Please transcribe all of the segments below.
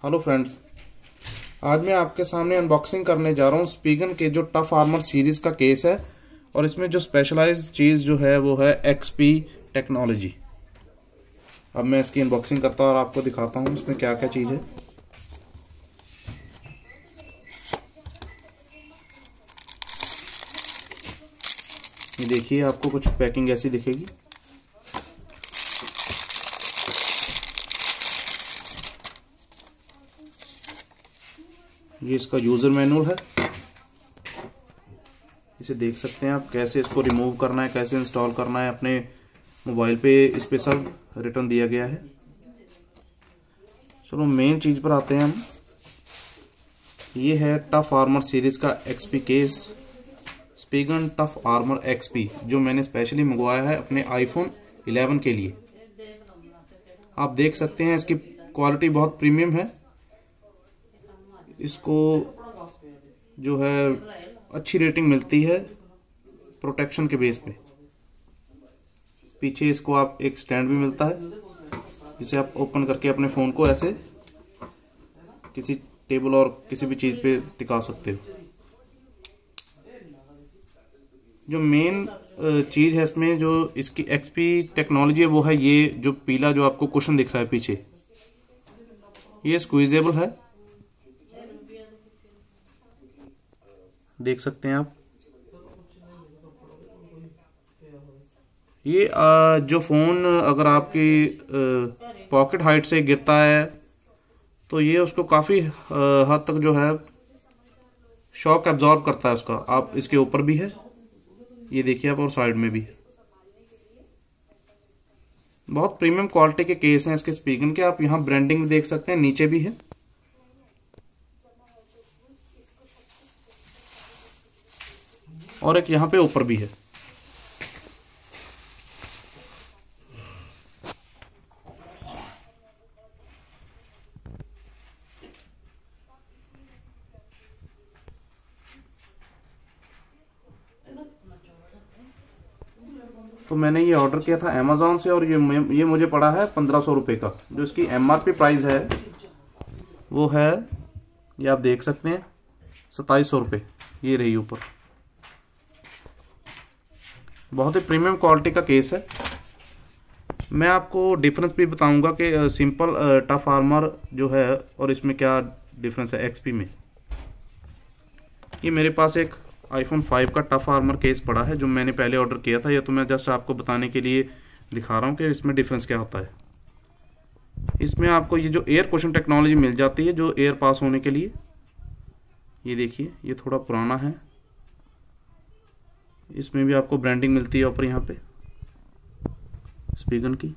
Hello friends, आज मैं आपके सामने अनबॉक्सिंग करने जा रहा हूँ स्पीगन के जो टफ आर्मर सीरीज का केस है। और इसमें जो स्पेशलाइज्ड चीज़ जो है वो है एक्सपी टेक्नोलॉजी। अब मैं इसकी अनबॉक्सिंग करता हूँ और आपको दिखाता हूँ इसमें क्या क्या चीज़ है। ये देखिए, आपको कुछ पैकिंग ऐसी दिखेगी। ये इसका यूज़र मैनुअल है। इसे देख सकते हैं आप, कैसे इसको रिमूव करना है, कैसे इंस्टॉल करना है अपने मोबाइल पे। इस पे सब रिटर्न दिया गया है। चलो मेन चीज़ पर आते हैं हम। ये है टफ आर्मर सीरीज़ का XP case, Spigen tough armor XP, जो मैंने स्पेशली मंगवाया है अपने iPhone 11 के लिए। आप देख सकते हैं इसकी क्वालिटी बहुत प्रीमियम है। इसको जो है अच्छी रेटिंग मिलती है प्रोटेक्शन के बेस पे। पीछे इसको आप एक स्टैंड भी मिलता है, जिसे आप ओपन करके अपने फ़ोन को ऐसे किसी टेबल और किसी भी चीज़ पे टिका सकते हो। जो मेन चीज़ है इसमें, जो इसकी एक्सपी टेक्नोलॉजी है, वो है ये जो पीला जो आपको कुशन दिख रहा है पीछे, ये स्क्वीजेबल है। देख सकते हैं आप। ये जो फ़ोन अगर आपकी पॉकेट हाइट से गिरता है तो ये उसको काफ़ी हद तक जो है शॉक एब्जॉर्ब करता है उसका। आप इसके ऊपर भी है, ये देखिए आप, और साइड में भी है। बहुत प्रीमियम क्वालिटी के केस हैं इसके स्पीगन के। आप यहाँ ब्रांडिंग देख सकते हैं, नीचे भी है। और एक यहाँ पे ऊपर भी है। तो मैंने ये ऑर्डर किया था अमेज़ॉन से, और ये मुझे पड़ा है 1500 रुपये का। जो इसकी MRP प्राइस है वो है, ये आप देख सकते हैं, 2700 रुपये। ये रही ऊपर। बहुत ही प्रीमियम क्वालिटी का केस है। मैं आपको डिफरेंस भी बताऊंगा कि सिंपल टफ आर्मर जो है और इसमें क्या डिफरेंस है एक्सपी में। ये मेरे पास एक iPhone 5 का टफ आर्मर केस पड़ा है, जो मैंने पहले ऑर्डर किया था। ये तो मैं जस्ट आपको बताने के लिए दिखा रहा हूँ कि इसमें डिफरेंस क्या होता है। इसमें आपको ये जो एयर कुशन टेक्नोलॉजी मिल जाती है, जो एयर पास होने के लिए। ये देखिए, ये थोड़ा पुराना है। इसमें भी आपको ब्रांडिंग मिलती है ऊपर यहाँ पे स्पीगन की।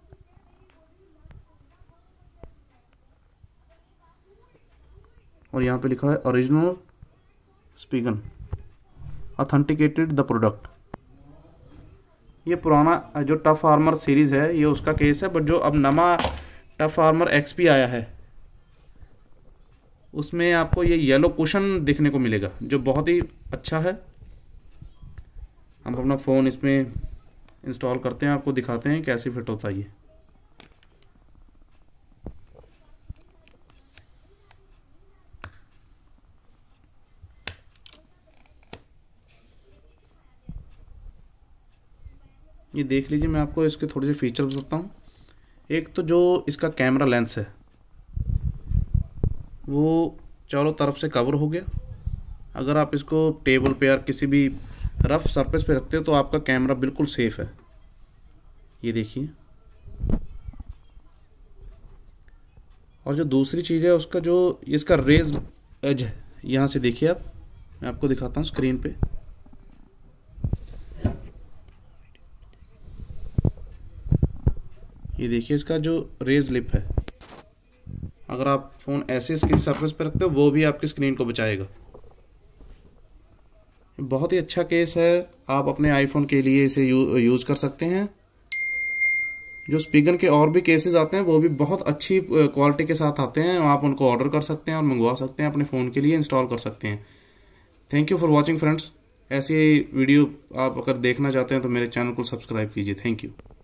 और यहाँ पे लिखा है original Spigen authenticated the product. ये पुराना जो टफ आर्मर सीरीज है, ये उसका केस है। बट जो अब नवा टफ आर्मर एक्सपी आया है, उसमें आपको ये येलो कुशन देखने को मिलेगा, जो बहुत ही अच्छा है। हम अपना फ़ोन इसमें इंस्टॉल करते हैं, आपको दिखाते हैं कैसे फिट होता है ये देख लीजिए। मैं आपको इसके थोड़े से फीचर्स बताता हूँ। एक तो जो इसका कैमरा लेंस है वो चारों तरफ से कवर हो गया। अगर आप इसको टेबल पे या किसी भी रफ सरफेस पे रखते हो तो आपका कैमरा बिल्कुल सेफ है। ये देखिए। और जो दूसरी चीज़ है, उसका जो इसका रेज एज है, यहाँ से देखिए आप, मैं आपको दिखाता हूँ स्क्रीन पे। ये देखिए, इसका जो रेज लिप है, अगर आप फ़ोन ऐसे इसकी सरफेस पे रखते हो वो भी आपकी स्क्रीन को बचाएगा। बहुत ही अच्छा केस है। आप अपने iPhone के लिए इसे यूज़ कर सकते हैं। जो स्पीगन के और भी केसेस आते हैं वो भी बहुत अच्छी क्वालिटी के साथ आते हैं। आप उनको ऑर्डर कर सकते हैं और मंगवा सकते हैं, अपने फ़ोन के लिए इंस्टॉल कर सकते हैं। Thank you for watching friends. ऐसी वीडियो आप अगर देखना चाहते हैं तो मेरे चैनल को सब्सक्राइब कीजिए। Thank you.